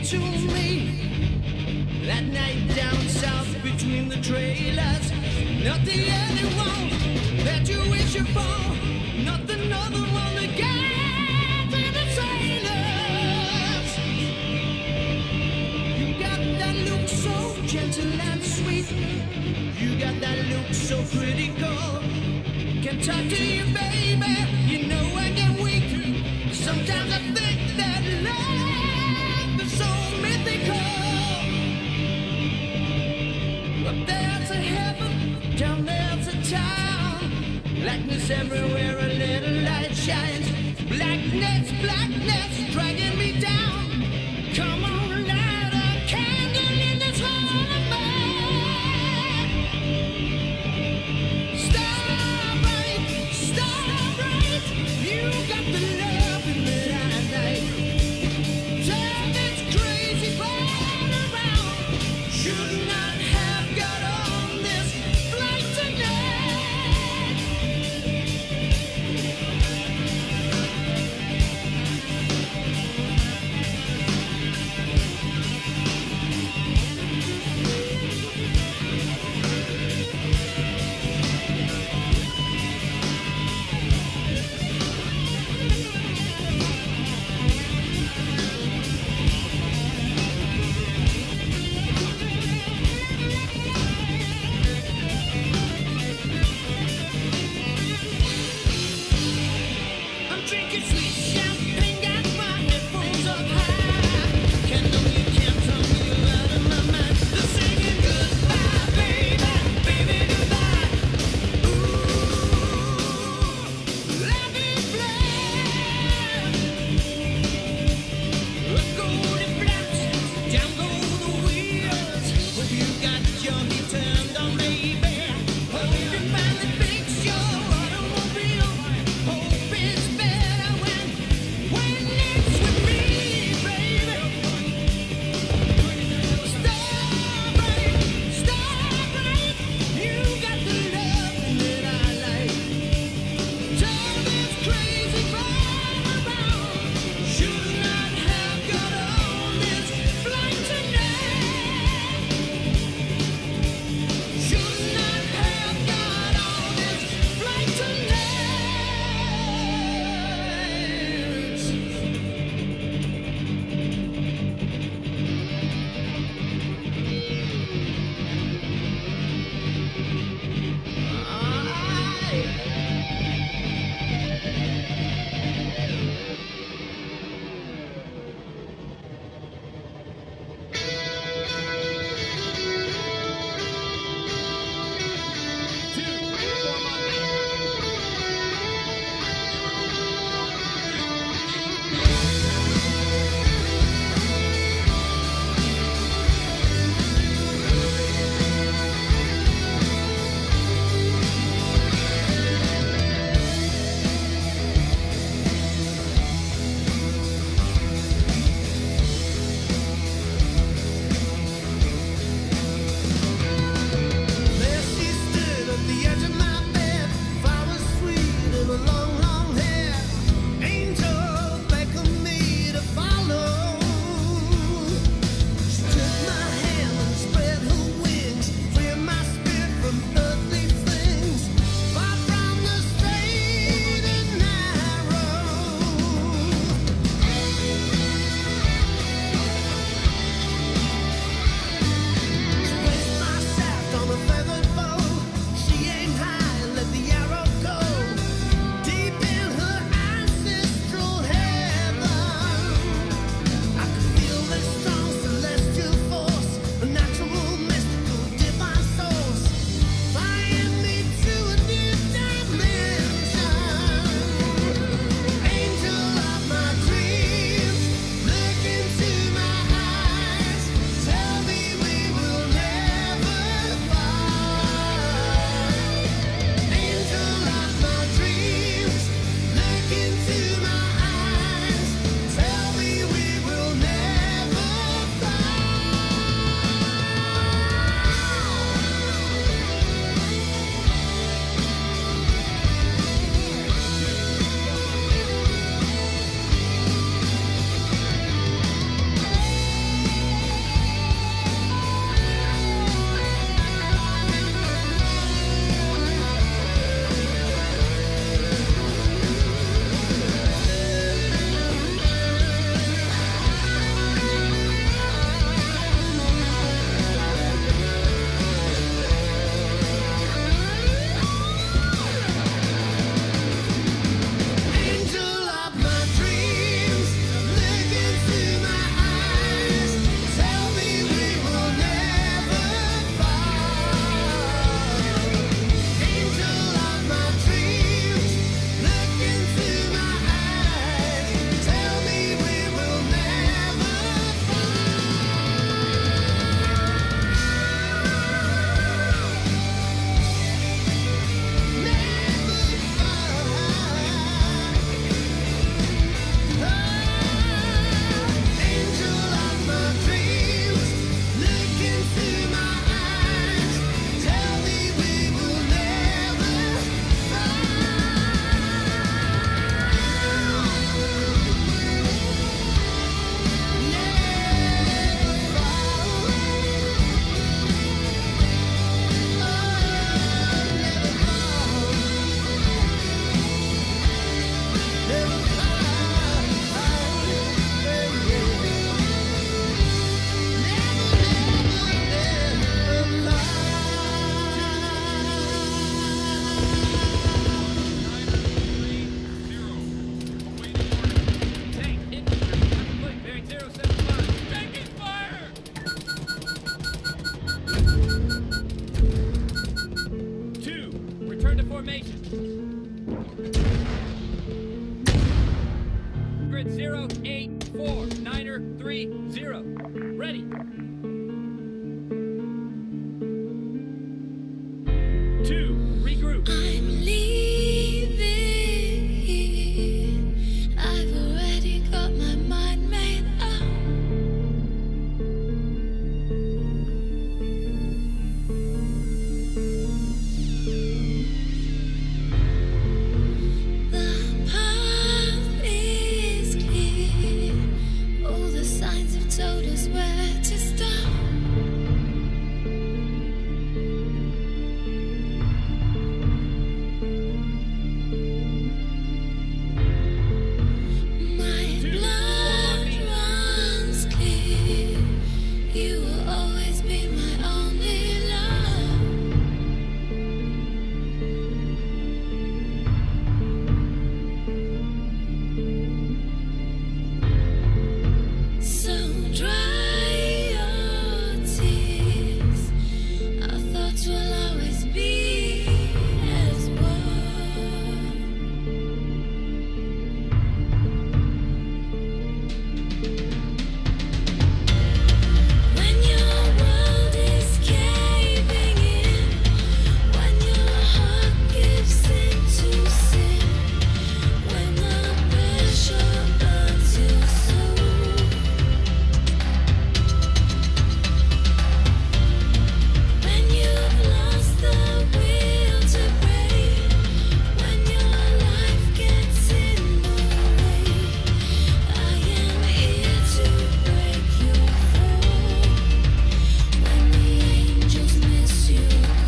to me that night down south between the trailers. Not the anyone that you wish upon, not another one to get to the sailors. You got that look so gentle and sweet. You got that look so pretty, girl. Can talk to you, baby. You know I get weak. Sometimes I think that love is so mythical. Up there's a heaven, down there's a town. Blackness everywhere, a little light shines. Blackness, dragging me down. Come on, light a candle in this heart of mine. Starbright, you got the love in the night. Turn this crazy ball around. Should not have got on this flight tonight. formation. Grid 084, Niner 30. Ready. 2, regroup. I'm leaving here. I've already got my mind made up. The path is clear. All the signs have told us where to stop. My blood runs clear. You will always be my only love. So dry your tears. Our thoughts will always be as one. When your world is caving in, when your heart gives in to sin, when the pressure burns your soul, when you've lost the will to pray, when your life gets in the way, I am here to break your fall. When the angels miss you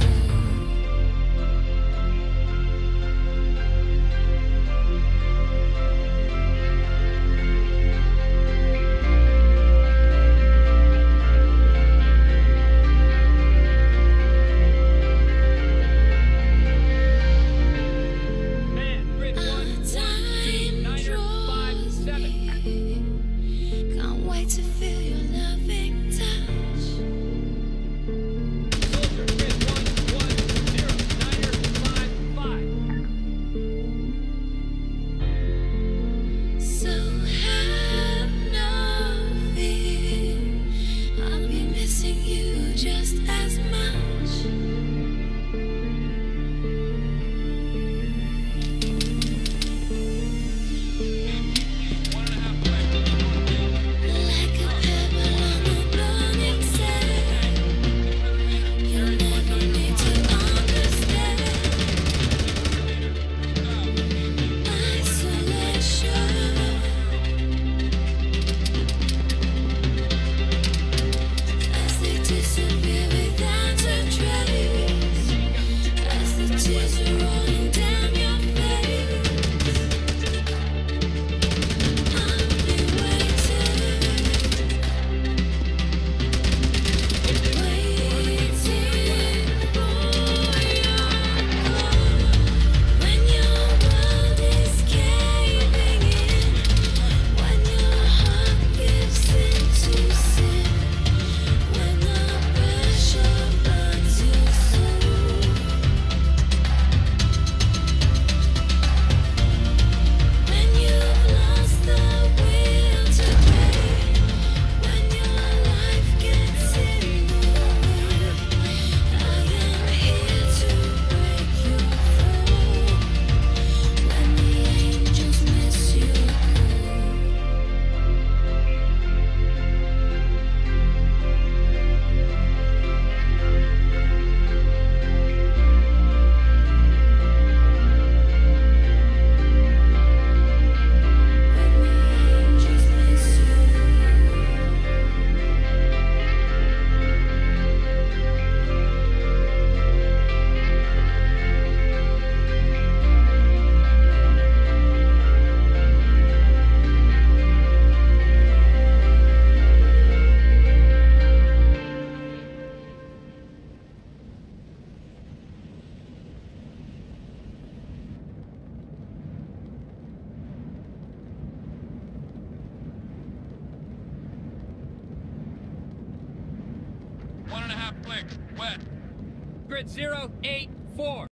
Man, grid 1, time Niner draws 57. near. Can't wait to feel your loving touch. Soldier, grid 110, Niner 55. So have no fear. I'll be missing you just as much. Like a pebble on a burning sand, you never need to understand. Isolation, as they disappear without a trace, as the tears are rolling down your face, I'll be waiting for your call. When your world is caving in, when your heart gives in to sin, when the pressure burns your soul, when you've lost the will to pray, when your life gets in the way, I am here to break your fall. When the angels miss you Grid 084,